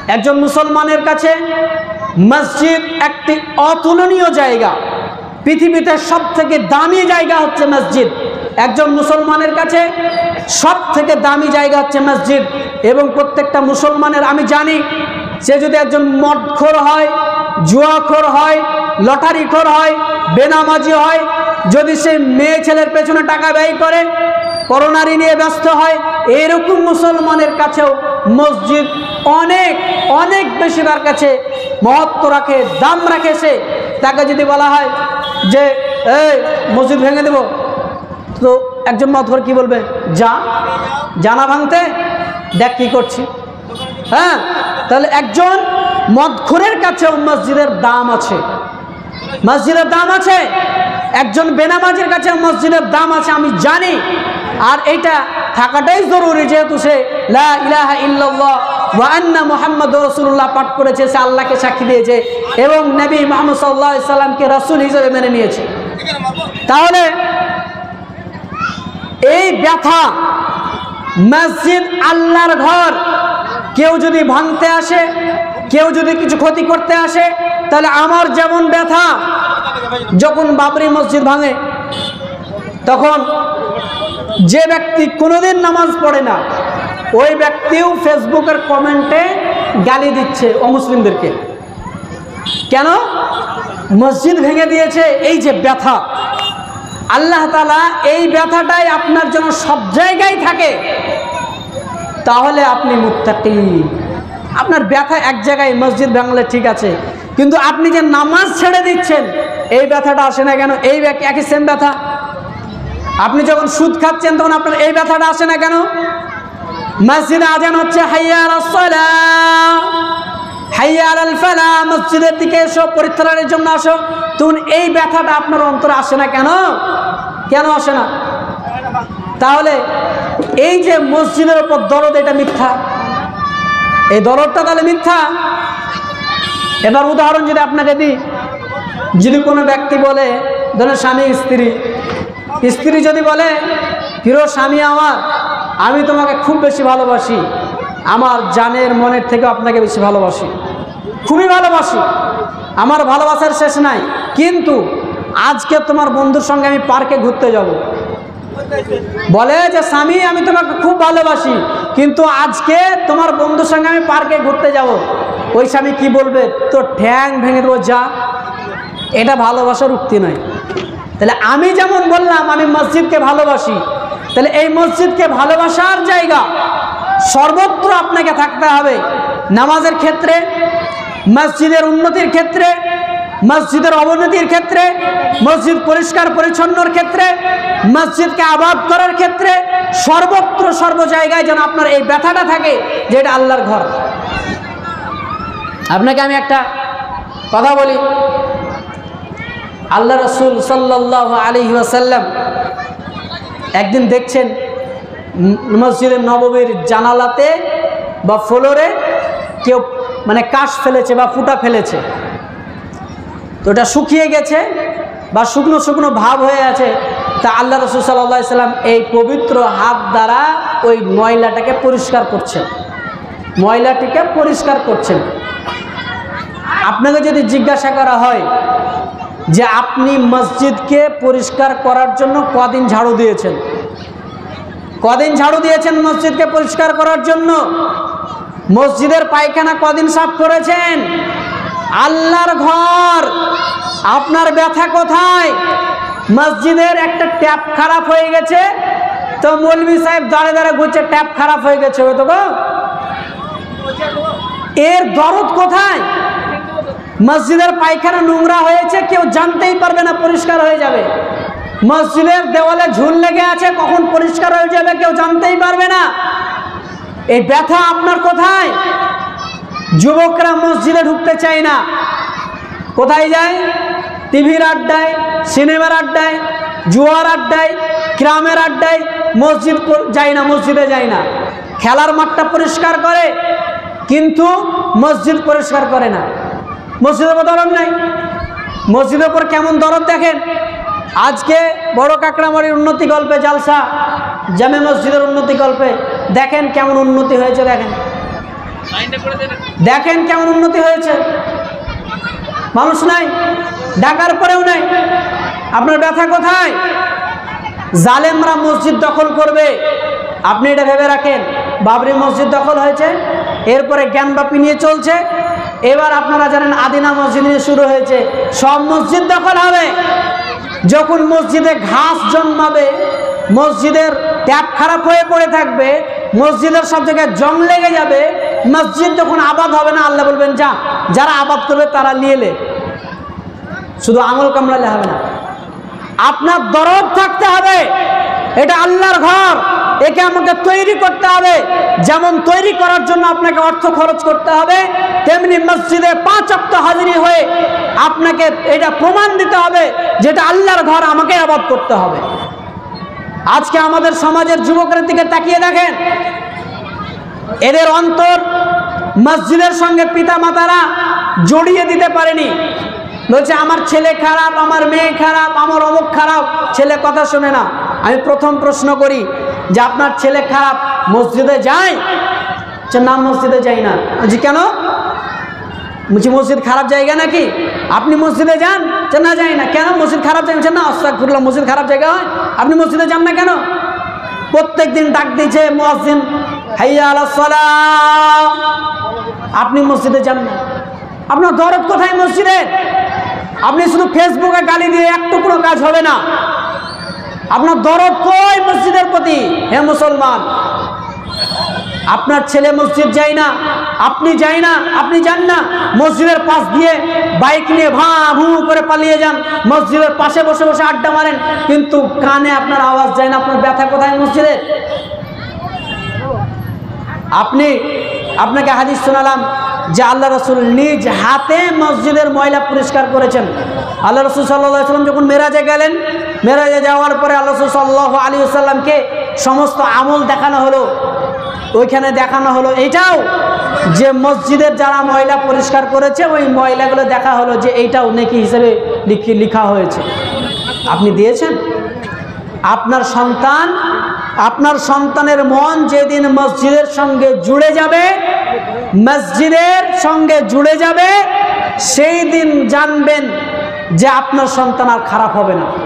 একজন মুসলমানের কাছে মসজিদ একটি অতুলনীয় জায়গা। পৃথিবীতে সবথেকে দামি জায়গা হচ্ছে মসজিদ। একজন মুসলমানের কাছে সবথেকে দামি জায়গা হচ্ছে মসজিদ। এবং প্রত্যেকটা মুসলমানের, আমি জানি, সে যদি একজন মদখোর হয়, জুয়াখোর হয়, লটারিখোর হয়, বেনামাজি হয়, যদি সে মেয়ে ছেলের পেছনে টাকা ব্যয় করে, পরনারী নিয়ে ব্যস্ত হয়, এরকম মুসলমানের কাছেও মসজিদ অনেক অনেক বেশি তার কাছে মহত্ব রাখে, দাম রাখে। সে তাকে যদি বলা হয় যে এই মসজিদ ভেঙে দেব, তো একজন মদখোর কি বলবে? জানা ভাঙতে, দেখ কি করছি। হ্যাঁ, তাহলে একজন মদখোরের কাছেও মসজিদের দাম আছে, মসজিদের দাম আছে। একজন বেনামাজির কাছে মসজিদের দাম আছে, আমি জানি। আর এইটা থাকাটাই জরুরি, যেহেতু সে লা ইলাহা ইল্লাল্লাহ ওয়া আন্না মুহাম্মাদুর রাসূলুল্লাহ পাঠ করেছে, সে আল্লাহকে সাক্ষী দিয়েছে এবং নবী মুহাম্মদ সাল্লাল্লাহু আলাইহি সাল্লামকে রাসূল হিসেবে মেনে নিয়েছে। তাহলে এই ব্যথা, মসজিদ আল্লাহর ঘর, কেউ যদি ভাঙতে আসে, কেউ যদি কিছু ক্ষতি করতে আসে, তাহলে আমার যেমন ব্যথা, যখন বাবরি মসজিদ ভাঙে তখন যে ব্যক্তি কোনোদিন নামাজ পড়ে না, ওই ব্যক্তিও ফেসবুকের কমেন্টে গালি দিচ্ছে অমুসলিমদেরকে। কেন? মসজিদ ভেঙে দিয়েছে। এই যে ব্যথা, আল্লাহ তাআলা এই ব্যথাটাই আপনার জন্য সব জায়গায় থাকে, তাহলে আপনি মুত্তাকি। আপনার ব্যথা এক জায়গায়, মসজিদ ভাঙলে ঠিক আছে, কিন্তু আপনি যে নামাজ ছেড়ে দিচ্ছেন, এই ব্যথাটা আসে না কেন? এই একই সেম ব্যথা। আপনি যখন সুদ খাচ্ছেন তখন আপনার এই ব্যথাটা আসে না কেন? মসজিদে আজান হচ্ছে, হাইয়া আলাস সালাহ, হাইয়া আলাল ফালাহ, মসজিদের দিকে এসো, পরিত্রাণের জন্য আসো, তখন এই ব্যথাটা আপনার অন্তরে আসে না কেন? কেন আসে না? তাহলে এই যে মসজিদের উপর দরদ, এটা মিথ্যা, এই দরদটা তাহলে মিথ্যা। এবার উদাহরণ যদি আপনাকে দিই, যদি কোনো ব্যক্তি বলে, ধরুন স্বামী স্ত্রী যদি বলে, প্রিয় স্বামী আমার, আমি তোমাকে খুব বেশি ভালোবাসি, আমার জানের মনের থেকে আপনাকে বেশি ভালোবাসি, খুবই ভালোবাসি, আমার ভালোবাসার শেষ নাই, কিন্তু আজকে তোমার বন্ধুর সঙ্গে আমি পার্কে ঘুরতে যাব। বলে যে স্বামী আমি তোমাকে খুব ভালোবাসি, কিন্তু আজকে তোমার বন্ধুর সঙ্গে আমি পার্কে ঘুরতে যাব। ওই স্বামী কি বলবে? তো ঠ্যাং ভেঙে দেবো, যা। এটা ভালোবাসার উক্তি নয়। তাহলে আমি যেমন বললাম আমি মসজিদকে ভালোবাসি, তাহলে এই মসজিদকে ভালোবাসার জায়গা সর্বত্র আপনাকে থাকতে হবে। নামাজের ক্ষেত্রে, মসজিদের উন্নতির ক্ষেত্রে, মসজিদের অবনতির ক্ষেত্রে, মসজিদ পরিষ্কার পরিচ্ছন্নর ক্ষেত্রে, মসজিদকে আবাদ করার ক্ষেত্রে, সর্বত্র সর্ব জায়গায় যেন আপনার এই ব্যথাটা থাকে যে এটা আল্লাহর ঘর। আপনাকে আমি একটা কথা বলি, আল্লাহ রাসূল সাল্লাল্লাহু আলাইহি ওয়াসাল্লাম একদিন দেখছেন মসজিদের নববীর জানালাতে বা ফ্লোরে কেউ মানে কাশ ফেলেছে বা ফুটা ফেলেছে, তো ওটা শুকিয়ে গেছে বা শুকনো শুকনো ভাব হয়ে আছে। তা আল্লাহ রাসূল সাল্লাল্লাহু আলাইহি ওয়াসাল্লাম এই পবিত্র হাত দ্বারা ওই ময়লাটাকে পরিষ্কার করছেন, ময়লাটিকে পরিষ্কার করছেন। আপনাকে যদি জিজ্ঞাসা করা হয় যে আপনি মসজিদকে পরিষ্কার করার জন্য কদিন ঝাড়ু দিয়েছেন, কদিন ঝাড়ু দিয়েছেন মসজিদকে পরিষ্কার করার জন্য, মসজিদের পায়খানা কদিন সাফ করেছেন? আল্লাহর ঘর, আপনার ব্যথা কোথায়? মসজিদের একটা ট্যাপ খারাপ হয়ে গেছে, তো মৌলভী সাহেব দাঁড়ে দাঁড়ে ঘুরছে, ট্যাপ খারাপ হয়ে গেছে, হয়তো গো, এর দরদ কোথায়? মসজিদের পায়খানা নোংরা হয়েছে, কেউ জানতেই পারবে না, পরিষ্কার হয়ে যাবে। মসজিদের দেওয়ালে ঝুল লেগে আছে, কখন পরিষ্কার হয়ে যাবে কেউ জানতেই পারবে না। এই ব্যথা আপনার কোথায়? যুবকরা মসজিদে ঢুকতে চায় না, কোথায় যায়? টিভির আড্ডায়, সিনেমার আড্ডায়, জুয়ার আড্ডায়, গ্রামের আড্ডায়, মসজিদ যায় না, মসজিদে যায় না। খেলার মাঠটা পরিষ্কার করে কিন্তু মসজিদ পরিষ্কার করে না। মসজিদের উপর দরদ নাই, মসজিদের উপর কেমন দরদ দেখেন। আজকে বড় কাকড়ামারির উন্নতি গল্পে জালসা, জামে মসজিদের উন্নতি গল্পে দেখেন কেমন উন্নতি হয়েছে। দেখেন দেখেন কেমন উন্নতি হয়েছে। মানুষ নাই, ডাকার পরেও নাই। আপনার ব্যথা কোথায়? জালেমরা মসজিদ দখল করবে, আপনি এটা ভেবে রাখেন। বাবরি মসজিদ দখল হয়েছে, এরপরে জ্ঞানবাপী নিয়ে চলছে, এবার আপনারা জানেন আদিনা মসজিদ নিয়ে শুরু হয়েছে। সব মসজিদ দখল হবে। যখন মসজিদে ঘাস জন্মাবে, মসজিদের ট্যাপ খারাপ হয়ে পড়ে থাকবে, মসজিদের সব জায়গায় জং লেগে যাবে, মসজিদ যখন আবাদ হবে না, আল্লাহ বলবেন যা, যারা আবাদ করবে তারা নিয়ে এলে। শুধু আঙুল কামড়ালে হবে না, আপনার দরদ থাকতে হবে। এটা আল্লাহর ঘর, একে আমাকে তৈরি করতে হবে। যেমন তৈরি করার জন্য আপনাকে অর্থ খরচ করতে হবে, তেমনি মসজিদে 5 ওয়াক্ত হাজিরি হয়ে আপনাকে এটা প্রমাণ দিতে হবে যেটা আল্লাহর ঘর, আমাকে আবাদ করতে হবে। আজকে আমাদের সমাজের যুবকদের দিকে তাকিয়ে দেখেন, এদের অন্তর মসজিদের সঙ্গে পিতা মাতারা জড়িয়ে দিতে পারেনি। বলছে আমার ছেলে খারাপ, আমার মেয়ে খারাপ, আমার অমুক খারাপ, ছেলে কথা শোনে না। আমি প্রথম প্রশ্ন করি যে আপনার ছেলে খারাপ, মসজিদে যায়? না, মসজিদে যাই না। জি কেন? বলছি মসজিদ খারাপ জায়গা নাকি? আপনি মসজিদে যান? না যাই না। কেন? মসজিদ খারাপ জায়গা? না, আস্তাগফিরুল্লাহ, মসজিদ খারাপ জায়গা হয়? আপনি মসজিদে যান না কেন? প্রত্যেক দিন ডাক দিয়েছে মুয়াজ্জিন, হাইয়া আলাস সালাহ, আপনি মসজিদে যান না। আপনার দরদ কোথায় মসজিদে? আপনি শুধু ফেসবুকে গালি দিয়ে এক টুকরো কাজ হবে না। আপনার দরদ কই মসজিদের প্রতি? হে মুসলমান, আপনার ছেলে মসজিদ যায় না, আপনি যাই না, আপনি যান না, মসজিদের পাশ দিয়ে বাইক নিয়ে ভা ভু করে পালিয়ে যান, মসজিদের পাশে বসে বসে আড্ডা মারেন, কিন্তু কানে আপনার আওয়াজ যায় না। আপনার ব্যথা কোথায় মসজিদে? আপনাকে হাদিস শোনালাম যে আল্লাহ রসুল নিজ হাতে মসজিদের ময়লা পরিষ্কার করেছেন। আল্লাহ রসুল সাল্লাল্লাহু আলাইহি ওয়াসাল্লাম যখন মেরাজে গেলেন, মেরাজে যাওয়ার পরে আল্লাহ রসুল সাল্লাল্লাহু আলাইহি ওয়াসাল্লামকে সমস্ত আমল দেখানো হলো। ওইখানে দেখানো হলো এইটাও যে মসজিদের যারা ময়লা পরিষ্কার করেছে, ওই ময়লাগুলো দেখা হলো যে এইটাও নেকি হিসেবে লিখা হয়েছে। আপনি দিয়েছেন? আপনার সন্তানের মন যেদিন মসজিদের সঙ্গে জুড়ে যাবে, সেই দিন জানবেন যে আপনার সন্তান আর খারাপ হবে না।